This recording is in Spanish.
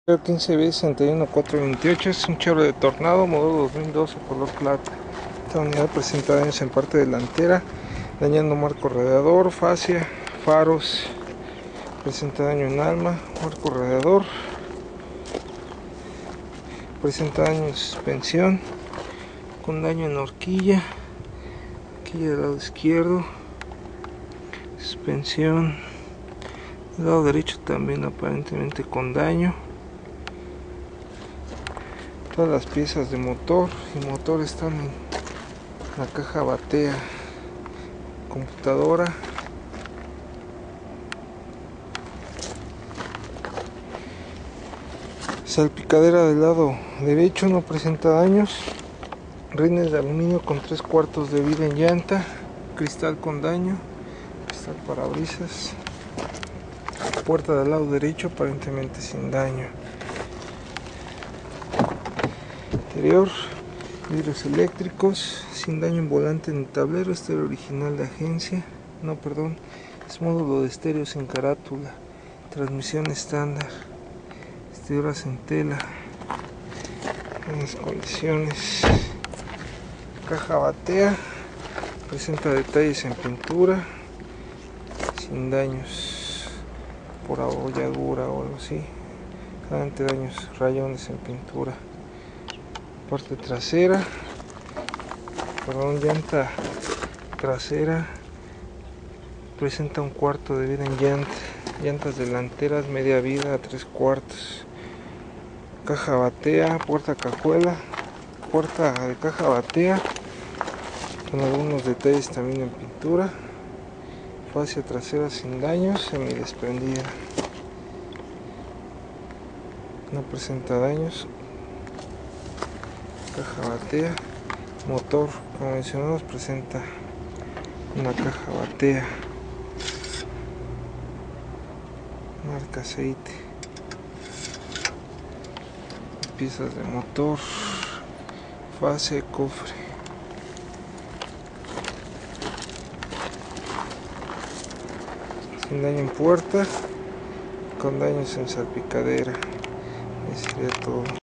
15B61428 es un Chevrolet Tornado modelo 2012 color plata. Esta unidad presenta daños en parte delantera, dañando marco radiador, fascia, faros, presenta daño en alma, marco radiador, presenta daño en suspensión, con daño en horquilla, del lado izquierdo, suspensión, del lado derecho también aparentemente con daño. Todas las piezas de motor y motor están en la caja batea, computadora, salpicadera del lado derecho no presenta daños, rines de aluminio con 3/4 de vida en llanta, cristal con daño, cristal parabrisas, puerta del lado derecho aparentemente sin daño. Interior, vidrios eléctricos, sin daño en volante ni tablero, estéreo original de agencia, es módulo de estéreo sin carátula, transmisión estándar, vestiduras en tela, en las condiciones. Caja batea, presenta detalles en pintura, sin daños por abolladura o algo así, solamente daños, rayones en pintura. Parte trasera, llanta trasera, presenta 1/4 de vida en llantas delanteras media vida a 3/4. Caja batea, puerta cajuela, puerta de caja batea con algunos detalles también en pintura, fascia trasera sin daños, semidesprendida, no presenta daños. Caja batea, motor como mencionamos presenta una caja batea, marca aceite, piezas de motor, fase, cofre, sin daño en puerta, con daños en salpicadera. Ese sería todo.